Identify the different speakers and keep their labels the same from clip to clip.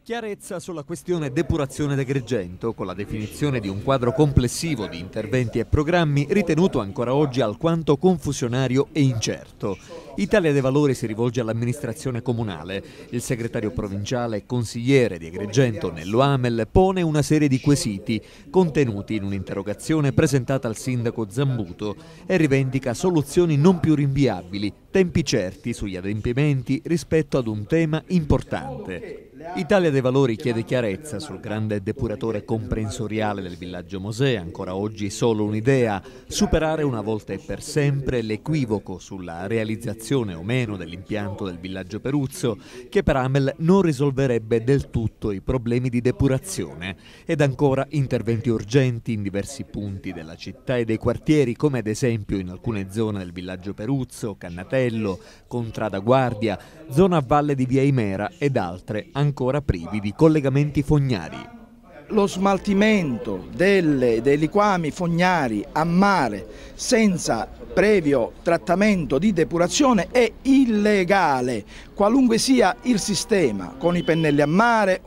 Speaker 1: Chiarezza sulla questione depurazione d'Agrigento, con la definizione di un quadro complessivo di interventi e programmi ritenuto ancora oggi alquanto confusionario e incerto. Italia dei Valori si rivolge all'amministrazione comunale. Il segretario provinciale e consigliere di Agrigento, Nello Amel, pone una serie di quesiti contenuti in un'interrogazione presentata al sindaco Zambuto e rivendica soluzioni non più rinviabili, tempi certi sugli adempimenti rispetto ad un tema importante. Italia dei Valori chiede chiarezza sul grande depuratore comprensoriale del villaggio Mosè, ancora oggi solo un'idea, superare una volta e per sempre l'equivoco sulla realizzazione o meno dell'impianto del villaggio Peruzzo, che per Amel non risolverebbe del tutto i problemi di depurazione, ed ancora interventi urgenti in diversi punti della città e dei quartieri, come ad esempio in alcune zone del villaggio Peruzzo, Cannatello, Contrada Guardia, zona a valle di Via Imera ed altre ancora privi di collegamenti fognari.
Speaker 2: Lo smaltimento dei liquami fognari a mare senza previo trattamento di depurazione è illegale, qualunque sia il sistema, con i pennelli a mare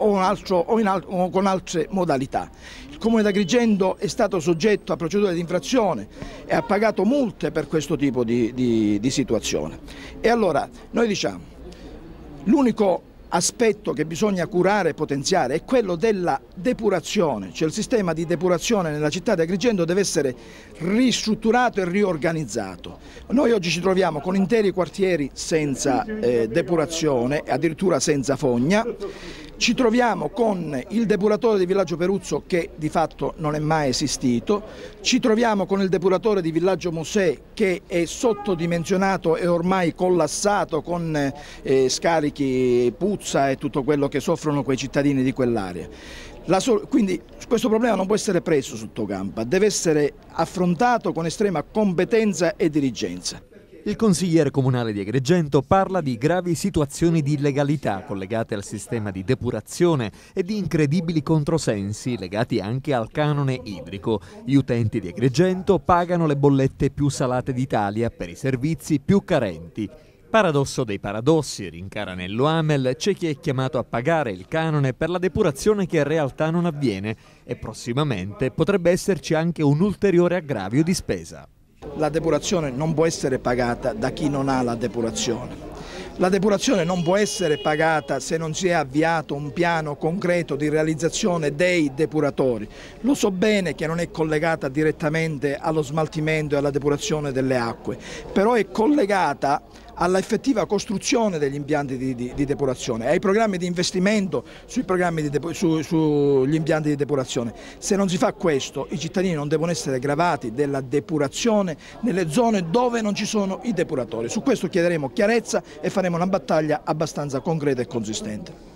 Speaker 2: o con altre modalità. Il Comune di Agrigento è stato soggetto a procedure di infrazione e ha pagato multe per questo tipo di situazione. E allora noi diciamo, l'unico aspetto che bisogna curare e potenziare è quello della depurazione, cioè il sistema di depurazione nella città di Agrigento deve essere ristrutturato e riorganizzato. Noi oggi ci troviamo con interi quartieri senza depurazione, addirittura senza fogna. Ci troviamo con il depuratore di Villaggio Peruzzo che di fatto non è mai esistito, ci troviamo con il depuratore di Villaggio Mosè che è sottodimensionato e ormai collassato con scarichi, puzza e tutto quello che soffrono quei cittadini di quell'area. Quindi questo problema non può essere preso sotto gamba, deve essere affrontato con estrema competenza e diligenza.
Speaker 1: Il consigliere comunale di Agrigento parla di gravi situazioni di illegalità collegate al sistema di depurazione e di incredibili controsensi legati anche al canone idrico. Gli utenti di Agrigento pagano le bollette più salate d'Italia per i servizi più carenti. Paradosso dei paradossi, rincara Nello Amel, c'è chi è chiamato a pagare il canone per la depurazione che in realtà non avviene e prossimamente potrebbe esserci anche un ulteriore aggravio di spesa.
Speaker 2: La depurazione non può essere pagata da chi non ha la depurazione. La depurazione non può essere pagata se non si è avviato un piano concreto di realizzazione dei depuratori. Lo so bene che non è collegata direttamente allo smaltimento e alla depurazione delle acque, però è collegata alla effettiva costruzione degli impianti di depurazione, ai programmi di investimento sugli impianti di depurazione. Se non si fa questo, i cittadini non devono essere gravati della depurazione nelle zone dove non ci sono i depuratori. Su questo chiederemo chiarezza e faremo una battaglia abbastanza concreta e consistente.